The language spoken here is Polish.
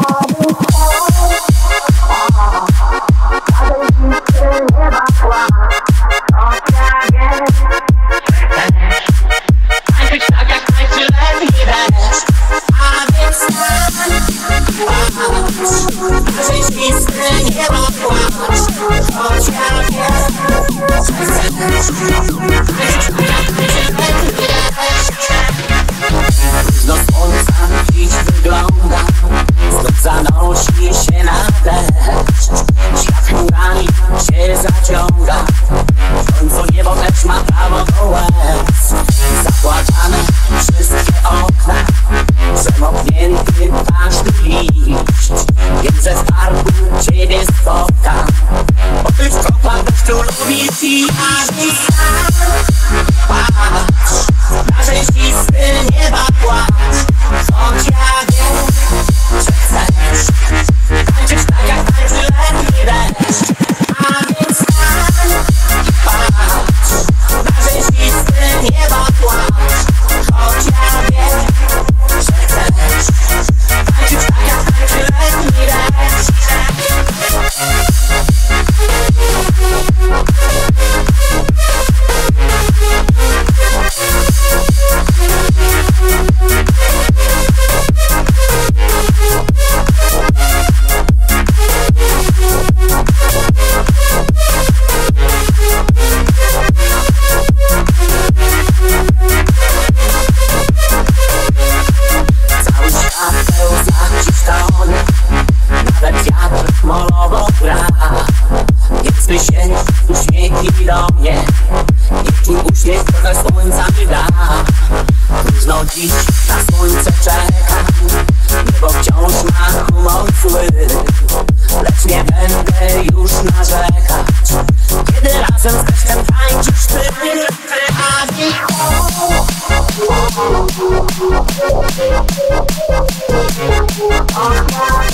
Do słońca dziś wygląda, znów zanosi się na deszcz. Świat chmurami się zaciąga, w końcu niebo też ma prawo do łez. Zapłakane wszystkie okna, przemoknięty każdy liść. Wiem, że w parku ciebie spotkam, bo ty w kropach deszczu lubisz i patrz, na rzeźbisty nieba płacz. Choć ja wiem, że chcesz tańczyć tak jak tańczy letni deszcz. A więc stań i patrz, na rzeźbisty nieba płacz. Choć ja wiem, że chcesz tańczyć tak jak tańczy letni deszcz. Cały świat pełza ciszczony, nawet wiatr molowo gra. Więc wysięć uśmiechnij do mnie, niech twój uśmiech trochę słońca mi da. Próżno dziś na słońce czekam, niebo wciąż ma humor zły. Lecz nie będę już narzekać, kiedy razem z deszczem tańczysz ty. A więc